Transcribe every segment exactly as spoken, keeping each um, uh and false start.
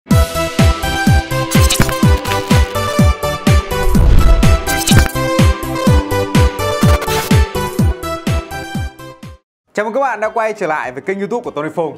Chào mừng các bạn đã quay trở lại với kênh YouTube của Tony Phùng.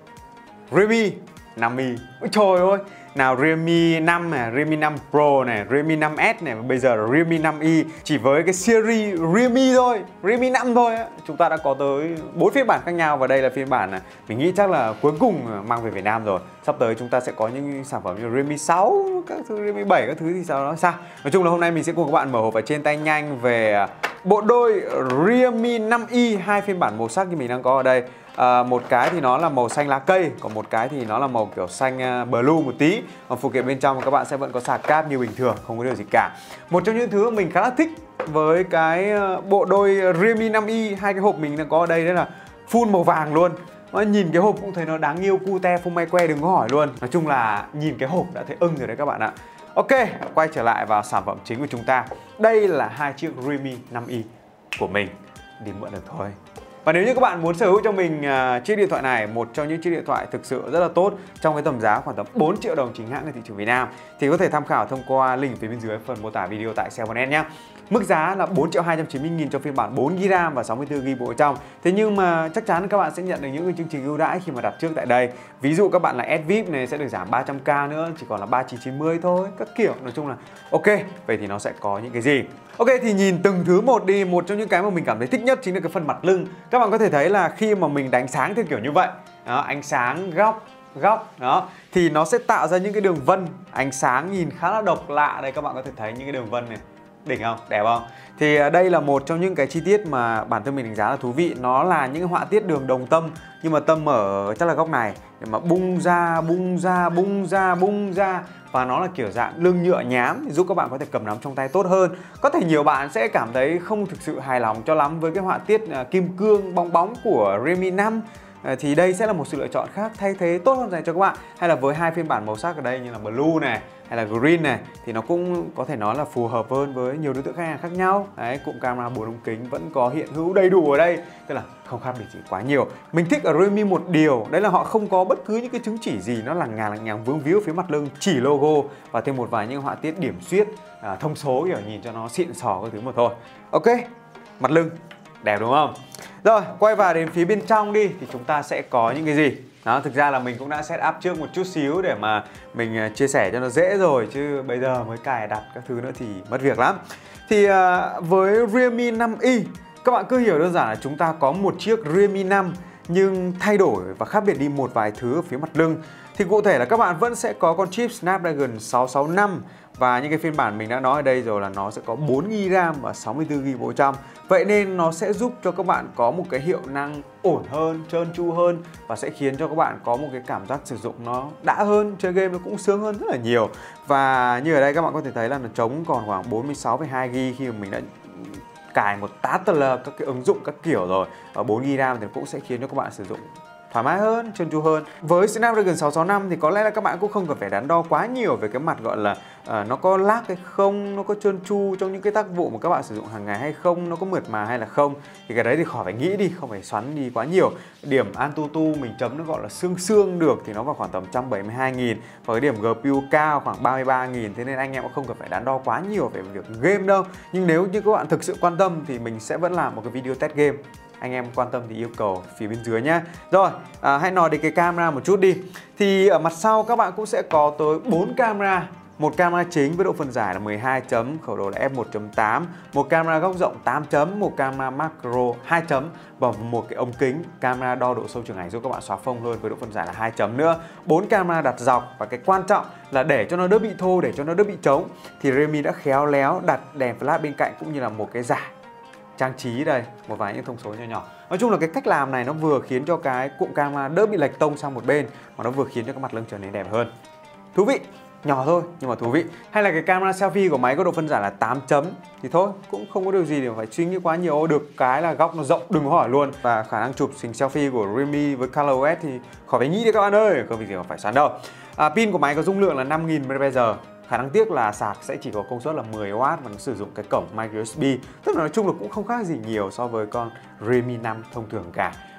Realme năm i. Ôi trời ơi, nào Realme năm này, Realme năm Pro này, Realme năm S này, và bây giờ là Realme năm i. Chỉ với cái series Realme thôi, Realme năm thôi á, chúng ta đã có tới bốn phiên bản khác nhau. Và đây là phiên bản này, mình nghĩ chắc là cuối cùng mang về Việt Nam rồi. Sắp tới chúng ta sẽ có những sản phẩm như Realme sáu, các thứ, Realme bảy, các thứ thì sao đó sao. Nói chung là hôm nay mình sẽ cùng các bạn mở hộp và trên tay nhanh về bộ đôi Realme năm i, hai phiên bản màu sắc như mình đang có ở đây. À, một cái thì nó là màu xanh lá cây, còn một cái thì nó là màu kiểu xanh uh, blue một tí. Còn phụ kiện bên trong các bạn sẽ vẫn có sạc cáp như bình thường, không có điều gì cả. Một trong những thứ mình khá là thích với cái uh, bộ đôi Realme năm i, hai cái hộp mình đang có ở đây, đó là full màu vàng luôn. Mà nhìn cái hộp cũng thấy nó đáng yêu, cute, phông may que đừng có hỏi luôn. Nói chung là nhìn cái hộp đã thấy ưng rồi đấy các bạn ạ. Ok, quay trở lại vào sản phẩm chính của chúng ta. Đây là hai chiếc Realme năm i của mình, đi mượn được thôi. Và nếu như các bạn muốn sở hữu cho mình uh, chiếc điện thoại này, một trong những chiếc điện thoại thực sự rất là tốt trong cái tầm giá khoảng tầm bốn triệu đồng chính hãng ở thị trường Việt Nam, thì có thể tham khảo thông qua link phía bên dưới phần mô tả video tại Sale chấm net nhé. Mức giá là bốn triệu hai trăm chín mươi nghìn cho phiên bản bốn gi ga bai và sáu mươi tư gi ga bai bộ trong. Thế nhưng mà chắc chắn các bạn sẽ nhận được những cái chương trình ưu đãi khi mà đặt trước tại đây. Ví dụ các bạn là ét vi ai pi này sẽ được giảm ba trăm k nữa, chỉ còn là ba chín chín mươi thôi, các kiểu. Nói chung là ok, vậy thì nó sẽ có những cái gì? Ok, thì nhìn từng thứ một đi. Một trong những cái mà mình cảm thấy thích nhất chính là cái phần mặt lưng. Các bạn có thể thấy là khi mà mình đánh sáng theo kiểu như vậy đó, ánh sáng góc góc đó, thì nó sẽ tạo ra những cái đường vân ánh sáng nhìn khá là độc lạ. Đây các bạn có thể thấy những cái đường vân này, đỉnh không? Đẹp không? Thì đây là một trong những cái chi tiết mà bản thân mình đánh giá là thú vị. Nó là những cái họa tiết đường đồng tâm, nhưng mà tâm ở chắc là góc này để mà bung ra, bung ra, bung ra, bung ra. Và nó là kiểu dạng lưng nhựa nhám thì giúp các bạn có thể cầm nắm trong tay tốt hơn. Có thể nhiều bạn sẽ cảm thấy không thực sự hài lòng cho lắm với cái họa tiết kim cương bong bóng của Realme năm. Thì đây sẽ là một sự lựa chọn khác thay thế tốt hơn dành cho các bạn. Hay là với hai phiên bản màu sắc ở đây như là blue này hay là green này, thì nó cũng có thể nói là phù hợp hơn với nhiều đối tượng khách hàng khác nhau. Đấy, cụm camera bốn ống kính vẫn có hiện hữu đầy đủ ở đây, tức là không khác biệt gì quá nhiều. Mình thích ở Realme một điều, đấy là họ không có bất cứ những cái chứng chỉ gì nó lằng nhằng lằng nhằng vướng víu phía mặt lưng, chỉ logo và thêm một vài những họa tiết điểm xuyết, à, thông số kiểu nhìn cho nó xịn sò các thứ một thôi. Ok, mặt lưng đẹp đúng không? Rồi, quay vào đến phía bên trong đi thì chúng ta sẽ có những cái gì? Đó, thực ra là mình cũng đã set up trước một chút xíu để mà mình chia sẻ cho nó dễ rồi, chứ bây giờ mới cài đặt các thứ nữa thì mất việc lắm. Thì uh, với Realme năm i, các bạn cứ hiểu đơn giản là chúng ta có một chiếc Realme năm nhưng thay đổi và khác biệt đi một vài thứ ở phía mặt lưng. Thì cụ thể là các bạn vẫn sẽ có con chip Snapdragon sáu sáu năm. Và những cái phiên bản mình đã nói ở đây rồi là nó sẽ có bốn gi ga bai và sáu mươi tư gi ga bai bộ trong. Vậy nên nó sẽ giúp cho các bạn có một cái hiệu năng ổn hơn, trơn tru hơn, và sẽ khiến cho các bạn có một cái cảm giác sử dụng nó đã hơn, chơi game nó cũng sướng hơn rất là nhiều. Và như ở đây các bạn có thể thấy là nó trống còn khoảng bốn mươi sáu phẩy hai gi ga bai khi mà mình đã cài một tát là các cái ứng dụng các kiểu rồi. Ở bốn gi ga bai thì cũng sẽ khiến cho các bạn sử dụng thoải mái hơn, trơn tru hơn. Với Snapdragon sáu sáu năm thì có lẽ là các bạn cũng không cần phải đắn đo quá nhiều về cái mặt gọi là uh, nó có lag hay không, nó có trơn tru trong những cái tác vụ mà các bạn sử dụng hàng ngày hay không, nó có mượt mà hay là không. Thì cái đấy thì khỏi phải nghĩ đi, không phải xoắn đi quá nhiều. Điểm Antutu mình chấm nó gọi là xương xương được thì nó vào khoảng tầm một trăm bảy mươi hai nghìn, và cái điểm giê pê u cao khoảng ba mươi ba nghìn. Thế nên anh em cũng không cần phải đắn đo quá nhiều về việc game đâu. Nhưng nếu như các bạn thực sự quan tâm thì mình sẽ vẫn làm một cái video test game. Anh em quan tâm thì yêu cầu phía bên dưới nhé. Rồi, à, hãy nói đến cái camera một chút đi. Thì ở mặt sau các bạn cũng sẽ có tới bốn camera. Một camera chính với độ phân giải là mười hai chấm, khẩu độ là ép một chấm tám, một camera góc rộng tám chấm, một camera macro hai chấm và một cái ống kính camera đo độ sâu trường ảnh giúp các bạn xóa phông hơn với độ phân giải là hai chấm nữa. Bốn camera đặt dọc, và cái quan trọng là để cho nó đỡ bị thô, để cho nó đỡ bị trống thì Realme đã khéo léo đặt đèn flash bên cạnh cũng như là một cái giải trang trí đây, một vài những thông số nhỏ nhỏ. Nói chung là cái cách làm này nó vừa khiến cho cái cụm camera đỡ bị lệch tông sang một bên, mà nó vừa khiến cho cái mặt lưng trở nên đẹp hơn. Thú vị, nhỏ thôi nhưng mà thú vị. Hay là cái camera selfie của máy có độ phân giải là tám chấm thì thôi, cũng không có điều gì để phải suy nghĩ quá nhiều. Được cái là góc nó rộng đừng có hỏi luôn, và khả năng chụp hình selfie của Realme với ColorOS thì khỏi phải nghĩ đi các bạn ơi, không việc gì mà phải xoắn đâu. À, pin của máy có dung lượng là năm nghìn mi li am pe giờ. Khả năng tiếc là sạc sẽ chỉ có công suất là mười oát và nó sử dụng cái cổng micro u ét bê. Tức là nói chung là cũng không khác gì nhiều so với con Realme năm thông thường cả.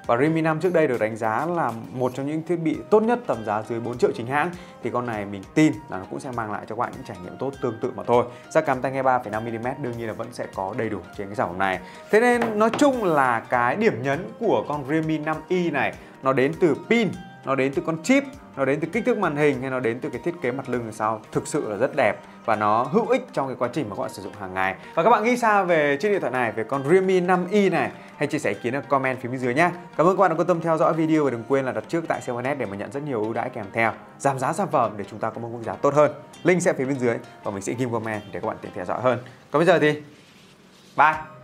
Và Realme năm trước đây được đánh giá là một trong những thiết bị tốt nhất tầm giá dưới bốn triệu chính hãng, thì con này mình tin là nó cũng sẽ mang lại cho các bạn những trải nghiệm tốt tương tự mà thôi. Jack cắm tai nghe ba phẩy năm mi li mét đương nhiên là vẫn sẽ có đầy đủ trên cái sản phẩm này. Thế nên nói chung là cái điểm nhấn của con Realme năm i này nó đến từ pin, nó đến từ con chip, nó đến từ kích thước màn hình, hay nó đến từ cái thiết kế mặt lưng đằng sau, thực sự là rất đẹp và nó hữu ích trong cái quá trình mà các bạn sử dụng hàng ngày. Và các bạn nghĩ sao về chiếc điện thoại này, về con Realme năm i này? Hãy chia sẻ ý kiến ở comment phía bên dưới nhé. Cảm ơn các bạn đã quan tâm theo dõi video và đừng quên là đặt trước tại Sale Net để mà nhận rất nhiều ưu đãi kèm theo, giảm giá sản phẩm để chúng ta có một mức giá tốt hơn. Link sẽ phía bên dưới và mình sẽ ghim comment để các bạn tiện theo dõi hơn. Còn bây giờ thì bye.